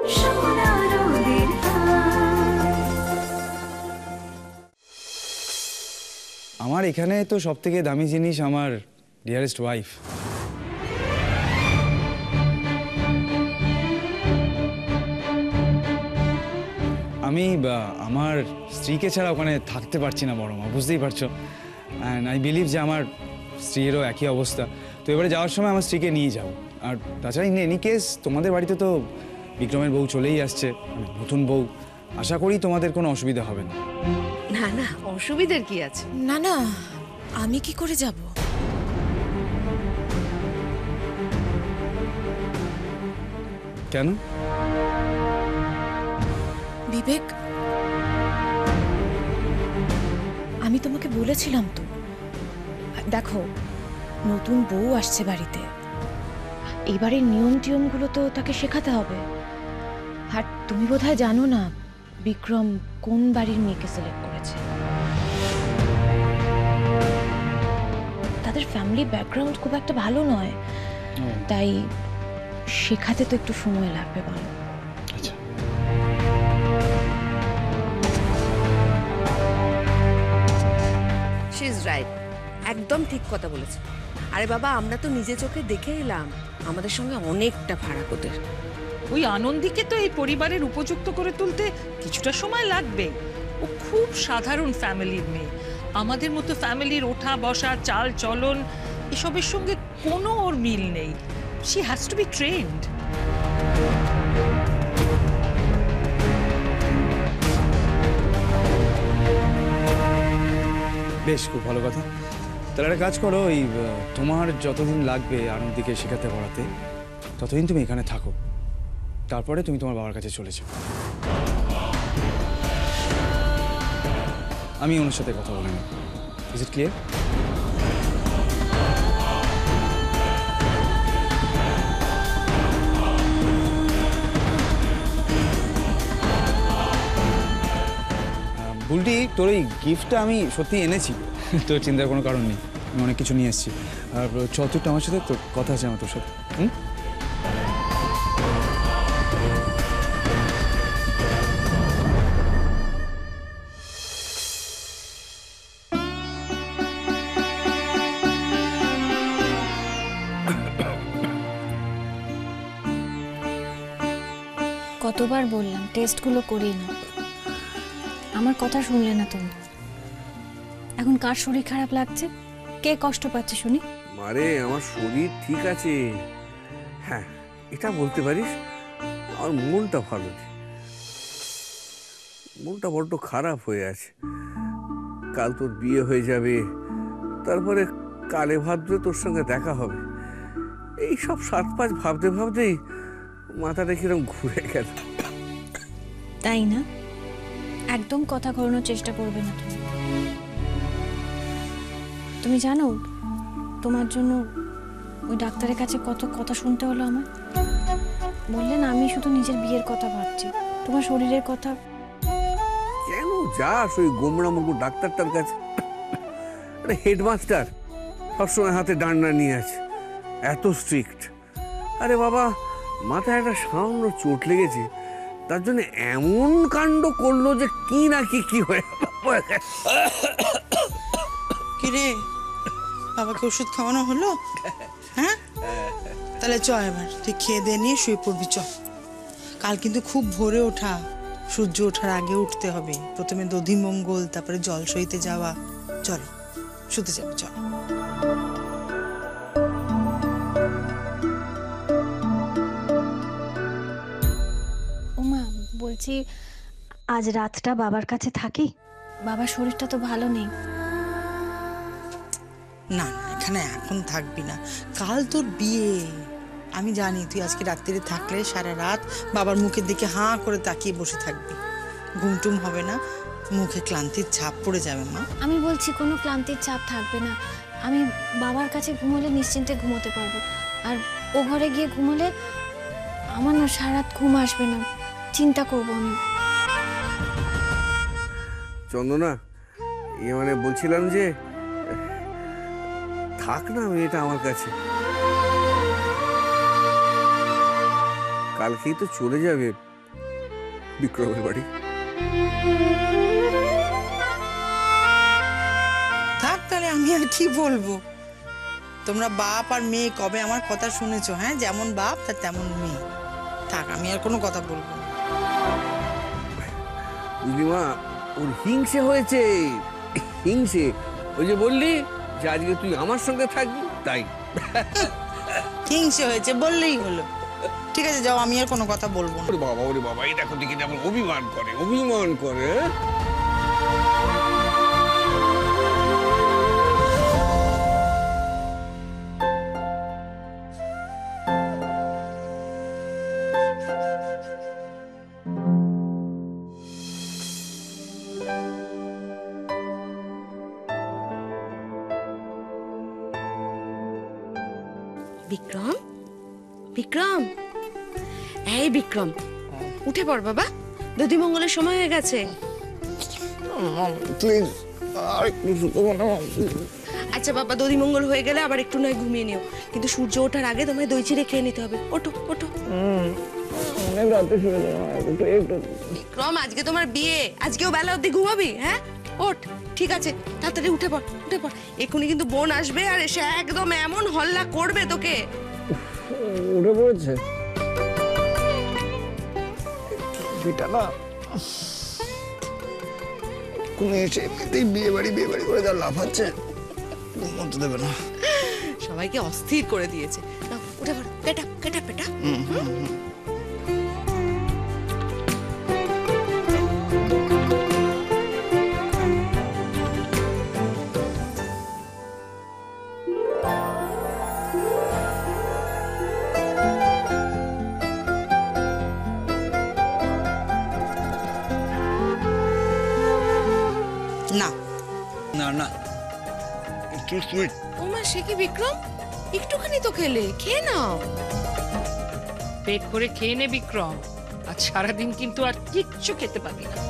আমার এখানে তো সব থেকে দামি জিনিস আমার ডিয়ারেস্ট ওয়াইফ। আমি আমার স্ত্রীকে ছাড়া ওখানে থাকতে পারছি না বড় মা, বুঝতেই পারছো। অ্যান্ড আই বিলিভ যে আমার স্ত্রীরও একই অবস্থা। তো এবারে যাওয়ার সময় আমার স্ত্রীকে নিয়ে যাও। আর তাছাড়া ইন এনি কেস তোমাদের বাড়িতে তো বিক্রমের বউ চলেই আসছে, নতুন বউ। আশা করি তোমাদের কোনো অসুবিধা হবে না। না না, অসুবিধার কি আছে? না না, আমি কি করে যাব? কেন? বিবেক, আমি তোমাকে বলেছিলাম তো, দেখো নতুন বউ আসছে বাড়িতে, এবারে নিয়ম টিয়মগুলো তো তাকে শেখাতে হবে। আর তুমি বোধহয় জানো না বিক্রম কোন বাড়ির মেয়েকে সিলেক্ট করেছে। তাদের ফ্যামিলি ব্যাকগ্রাউন্ড খুব একটা ভালো নয়, তাই শেখাতে তো একটু সময় লাগবে। বলো। আচ্ছা, শি ইজ রাইট, একদম ঠিক কথা বলেছে। আরে বাবা, আমরা তো নিজে চোখে দেখে এলাম, আমাদের সঙ্গে অনেকটা ফারাক ওদের। ওই আনন্দীকে তো এই পরিবারের উপযুক্ত করে তুলতে কিছুটা সময় লাগবে। ও খুব সাধারণ ফ্যামিলির মেয়ে, আমাদের মতো ফ্যামিলির ওঠা বসা চাল চলন এসবের সঙ্গে কোনো ওর মিল নেই। She has to be trained. বেশ, খুব ভালো কথা। তাহলে একটা কাজ করো, ওই তোমার যতদিন লাগবে আনন্দীকে শেখাতে পড়াতে, ততদিন তুমি এখানে থাকো। তারপরে তুমি তোমার বাবার কাছে চলে যাও। আমি ওনার সাথে কথা বলে নেব। Is it clear? বুলটি, তোর এই গিফটটা আমি সত্যি এনেছি, তোর চিন্তার কোনো কারণ নেই। আমি অনেক কিছু নিয়ে এসেছি। আর চতুর্থ আমার সাথে তোর কথা আছে আমার তোর সাথে। কতবার বললাম টেস্টগুলো করিয়ে নাও, আমার কথা শুনলে না তুমি। এখন কার শরীর খারাপ লাগছে, কে কষ্ট পাচ্ছে শুনি? মারে, আমার শরীর ঠিক আছে। হ্যাঁ, এটা বলতে পারিস। আমার মনটা ভালো নেই, মনটা বড্ড খারাপ হয়ে আছে। কাল তোর বিয়ে হয়ে যাবে, তারপরে কালে ভাদ্রে তোর সঙ্গে দেখা হবে। এই সব 7-5 ভাবতে ভাবতেই মাথাটা কিরম ঘুরে গেল। তাই না? একদম কথা ঘোরানোর চেষ্টা করবে না তুমি। তুমি জানো তোমার জন্য ওই ডাক্তারের কাছে কত কথা শুনতে হলো আমার। বললেন আমি শুধু নিজের বিয়ের কথা ভাবছি, তোমার শরীরের কথা। কেন যাস ওই গোমরা মুখো ডাক্তারটার কাছে? আরে হেডমাস্টার সবসময় হাতে ডান্ডা নিয়ে আছে, এত স্ট্রিক্ট। আরে বাবা, মাথায় একটা সামান্য চোট লেগেছে, তার জন্য এমন কাণ্ড করলো যে কি না কি হয়ে কি রে, বাবাকে ওষুধ খাওয়ানো হলো? হ্যাঁ, তাহলে চ এবার তুই খেয়ে দিয়ে নিয়ে শুয়ে পড়বি। চ, কাল কিন্তু খুব ভোরে ওঠা, সূর্য ওঠার আগে উঠতে হবে। প্রথমে দধিমঙ্গল, তারপরে জল সইতে যাওয়া। চলো শুতে যাবে, চলো। ওমা, বলছি আজ রাতটা বাবার কাছে থাকি, বাবার শরীরটা তো ভালো নেই। না না, এখানে এখন থাকবি না, কাল তোর বিয়ে। আমি জানি তুই আজকে রাত্রিরে থাকলে সারা রাত বাবার মুখের দিকে হাঁ করে তাকিয়ে বসে থাকবি, ঘুমটুম হবে না, মুখে ক্লান্তির ছাপ পড়ে যাবে। মা, আমি বলছি কোনো ক্লান্তির চাপ থাকবে না, আমি বাবার কাছে ঘুমোলে নিশ্চিন্তে ঘুমোতে পারবো। আর ও ঘরে গিয়ে ঘুমোলে আমার না সারা রাত ঘুম আসবে না, চিন্তা করবো আমি। চন্দনা, মানে বলছিলাম যে থাক না মেয়েটা আমার কাছে, কালকেই তো চলে যাবে। বিক্রমের বাড়ি। থাক তাহলে, আমি আর কি বলবো। তোমরা বাপ আর মেয়ে কবে আমার কথা শুনেছো? হ্যাঁ, যেমন বাপ তার তেমন মেয়ে। থাক, আমি আর কোনো কথা বলবো না। বুঝলি মা, ওর হিংসে হয়েছে, হিংসে। ওই যে বললি যে আজকে তুই আমার সঙ্গে থাকবি, তাই। হিংসে হয়েছে বললেই হলো। ঠিক আছে, যাও, আমি আর কোনো কথা বলবো না। ওরে বাবা, এই দেখো দেখি যেমন অভিমান করে, অভিমান করে। বিক্রম, বিক্রম, এই বিক্রম, উঠে পড় বাবা, দধিমঙ্গলের সময় হয়ে গেছে। প্লিজ, আর একটু শুধু না। আচ্ছা বাবা, দধিমঙ্গল হয়ে গেলে আবার একটু নয় ঘুমিয়ে নিও, কিন্তু সূর্য ওঠার আগে তোমায় দই চিড়ে খেয়ে নিতে হবে। ওঠো ওঠো। অনেক রাতে শুয়ে একটু। বিক্রম, আজকে তোমার বিয়ে, আজকেও বেলা অবধি ঘুমাবি? হ্যাঁ, ওঠ। ঠিক আছে, তাড়াতাড়ি উঠে পড়, উঠে পড়। এক্ষুনি কিন্তু বোন আসবে, আর এসে একদম এমন হল্লা করবে তোকে। উঠে পড়েছে বিটা না, কোন এসে এমনিতেই বিয়ে বাড়ি করে যা লাফাচ্ছে, ঘুমোতে দেবে না। সবাইকে অস্থির করে দিয়েছে। নাও, উঠে পড়, পেটা পেটা পেটা। না না না, টু সুইট। ওমা, সে কি বিক্রম, একটুখানি তো খেলে, খেয়ে নাও। পেট করে খেয়ে নে বিক্রম, আজ সারাদিন কিন্তু আর কিচ্ছু খেতে পাবি না।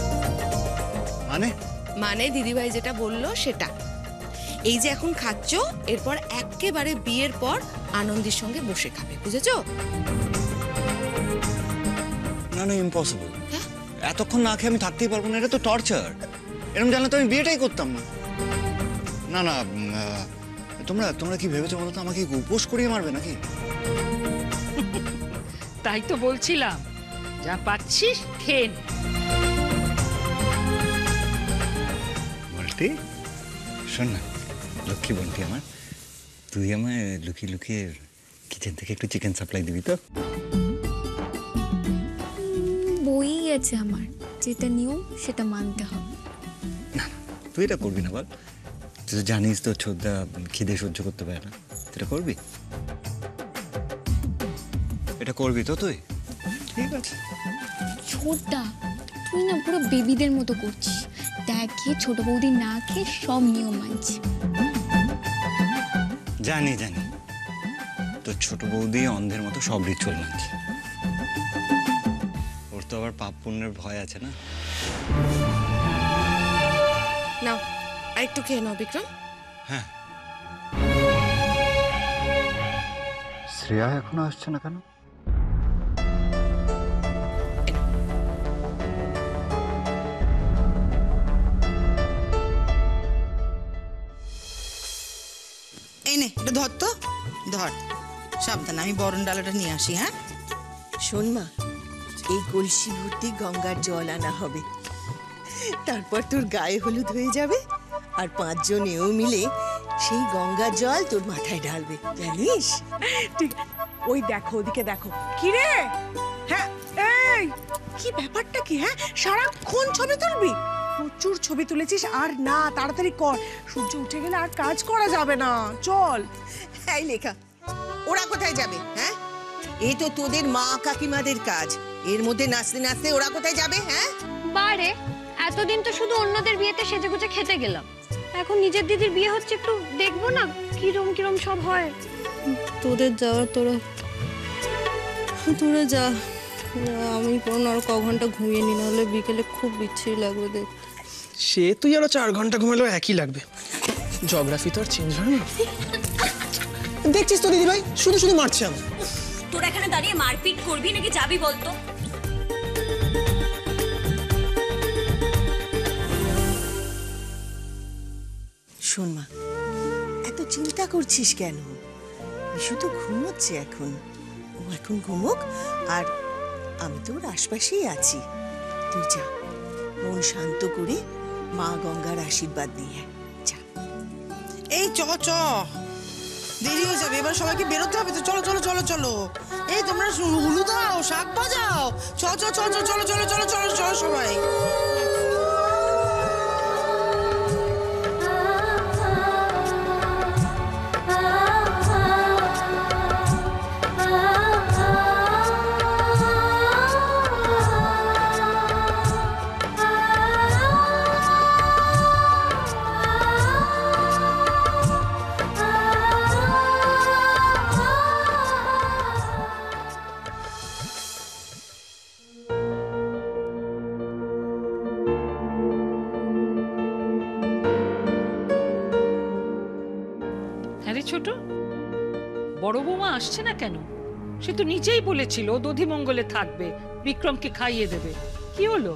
মানে দিদিভাই যেটা বললো সেটা, এই যে এখন খাচ্ছ, এরপর একেবারে বিয়ের পর আনন্দের সঙ্গে বসে খাবে, বুঝেছো? না না, ইম্পসিবল। এতক্ষণ না খেয়ে আমি থাকতেই পারবো না, এটা তো টর্চার। এরকম জানলে তো আমি বিয়েটাই করতাম না। না না, তোমরা কি ভেবেছো বলো তো, আমাকে উপোস করিয়ে মারবে নাকি? তাই তো বলছিলাম, যা পাচ্ছিস খেয়ে নে। বলটি শোন না, লক্ষ্মী বলটি আমার, তুই আমায় লুকিয়ে লুকিয়ে কিচেন থেকে একটু চিকেন সাপ্লাই দিবি তো? বই আছে আমার, যেটা নিয়ম সেটা মানতে হবে। না তুই এটা করবি না বল, তুই তো জানিস তো ছোটদা খিদে সহ্য করতে পারে না। এটা করবি, এটা করবি তো তুই? ঠিক আছে। ছোটটা, তুই না পুরো বেবিদের মতো করছিস। দেখে ছোট বৌদি না খেয়ে সব নিয়ম মানছি। জানি জানি, তো ছোট বৌদি অন্ধের মতো সব রিচুয়াল মানছে। ওর তো আবার পাপ পুণ্যের ভয় আছে না। নাও, আর একটু খেয়ে নাও বিক্রম। হ্যাঁ। শ্রেয়া এখনো আসছে না কেন? এই নে, এটা ধর তো, ধর। সাবধান, আমি বরণ ডালাটা নিয়ে আসি। হ্যাঁ শোন মা, এই কলসি ভর্তি গঙ্গার জল আনা হবে, তারপর তোর গায়ে হলুদ হয়ে যাবে, আর 5 জনেও মিলে সেই গঙ্গার জল তোর মাথায় ঢালবে, জানিস? ঠিক, ওই দেখো, ওদিকে দেখো। কি রে? হ্যাঁ, এই কি ব্যাপারটা কি? হ্যাঁ, সারাক্ষণ ছবি তুলবি? প্রচুর ছবি তুলেছিস, আর না, তাড়াতাড়ি কর, সূর্য উঠে গেলে আর কাজ করা যাবে না। চল। এই লেখা, ওরা কোথায় যাবে? হ্যাঁ, এই তো তোদের মা কাকিমাদের কাজ, এর মধ্যে নাচতে নাচতে ওরা কোথায় যাবে? হ্যাঁ, বারে, এতদিন তো শুধু অন্যদের বিয়েতে সেজেগুজে খেতে গেলাম, এখন নিজের দিদির বিয়ে হচ্ছে, একটু দেখবো না কিরম কিরম সব হয়। তোদের যাওয়ার তোরা যা, আমি কোনো আর ক ঘন্টা ঘুমিয়ে নি, নাহলে বিকেলে খুব বিচ্ছিরি লাগবে দেখ। সে তুই আরো 4 ঘন্টা ঘুমালেও একই লাগবে, জিওগ্রাফি তো আর চেঞ্জ হয় না। দেখছিস তো দিদি ভাই, শুধু শুধু মারছে আমার। তোরা এখানে দাঁড়িয়ে মারপিট করবি নাকি যাবি বলতো? শোন মা, এত চিন্তা করছিস কেন? বিশু তো ঘুমোচ্ছে এখন, ও এখন ঘুমোক, আর আমি তো ওর আশপাশেই আছি। তুই যা, মন শান্ত করে মা গঙ্গার আশীর্বাদ নিয়ে যা। এই চ চ, দেরি হয়ে যাবে, এবার সবাইকে বেরোতে হবে তো। চলো চলো চলো চলো, এই তোমরা হুলু দাও, শাক বাজাও, চ চ চ চ চলো চলো চলো চলো চলো সবাই। আরে ছোট, বড় বৌমা আসছে না কেন? সে তো নিজেই বলেছিল দধিমঙ্গলে থাকবে, বিক্রমকে খাইয়ে দেবে। কি হলো?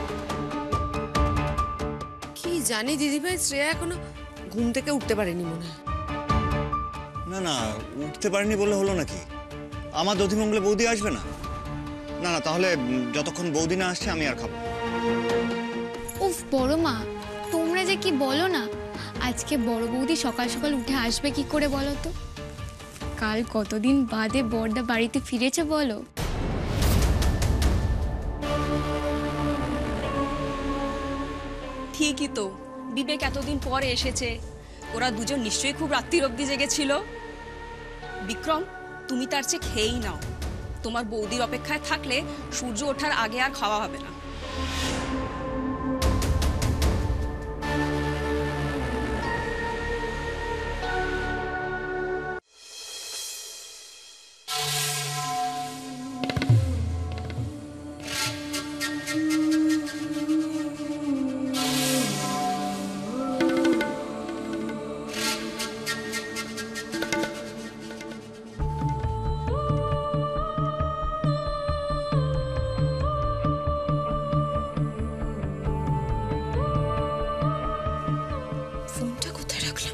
কি জানি দিদিভাই, শ্রেয়া এখনো ঘুম থেকে উঠতে পারেনি মনে হয়। না না, উঠতে পারিনি বললে হলো নাকি? আমার দধিমঙ্গলে বৌদি আসবে না? না না, তাহলে যতক্ষণ বৌদি না আসছে আমি আর খাবো। উফ বড় মা, তোমরা যে কি বলো না। আজকে বড় বৌদি সকাল সকাল উঠে আসবে কি করে বলো তো? কাল কতদিন বাদে বড়দা বাড়িতে ফিরেছে বলো। ঠিকই তো, বিবেক এতদিন পরে এসেছে, ওরা দুজন নিশ্চয়ই খুব রাত্রির অবধি জেগেছিল। বিক্রম, তুমি তার চেয়ে খেয়েই নাও। তোমার বৌদির অপেক্ষায় থাকলে সূর্য ওঠার আগে আর খাওয়া হবে না। ফোনটা কোথায় রাখলাম?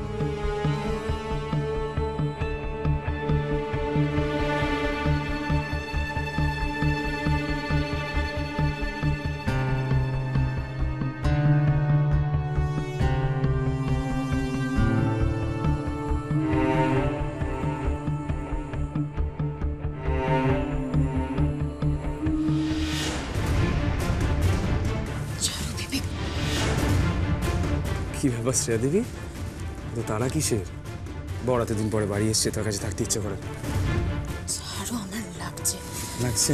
কি ব্যাপার শ্রেয়া দেবী, তো তারা কিসের? বড় এতদিন পরে বাড়ি এসছে, তার কাছে থাকতে ইচ্ছে করে? ছাড়ো, আমার লাগছে। লাগছে?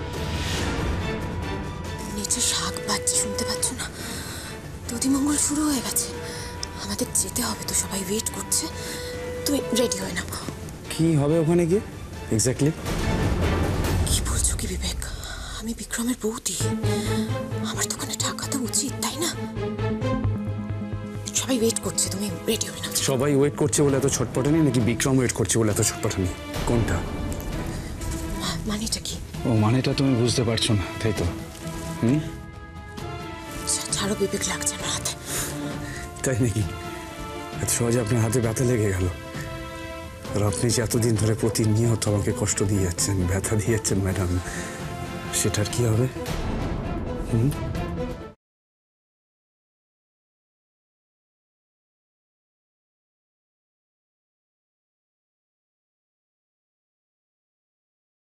নিচে শাক বাজছে, শুনতে পাচ্ছ না? দধিমঙ্গল শুরু হয়ে গেছে, আমাদের যেতে হবে তো, সবাই ওয়েট করছে। তুমি রেডি হয়ে নাও। কি হবে ওখানে গিয়ে এক্স্যাক্টলি? কি বলছো কি বিবেক? আমি বিক্রমের বৌদি, আমার তো ওখানে থাকা তো উচিত, তাই না? সবাই ওয়েট করছে, তুমি রেডি হয়ে নাও। সবাই ওয়েট করছে বলে এত ছটপটানি, নাকি বিক্রম ওয়েট করছে বলে এত ছটপটানি? কোনটা? মানেটা কি? ও মানেটা তুমি বুঝতে পারছো না, তাই তো? ছাড়ো বিবেক, লাগছে আমার হাতে। তাই নাকি? এত সহজে আপনার হাতে ব্যথা লেগে গেল? আর আপনি যে এতদিন ধরে প্রতিনিয়ত আমাকে কষ্ট দিয়ে যাচ্ছেন, ব্যথা দিয়ে যাচ্ছেন ম্যাডাম, সেটার কি হবে?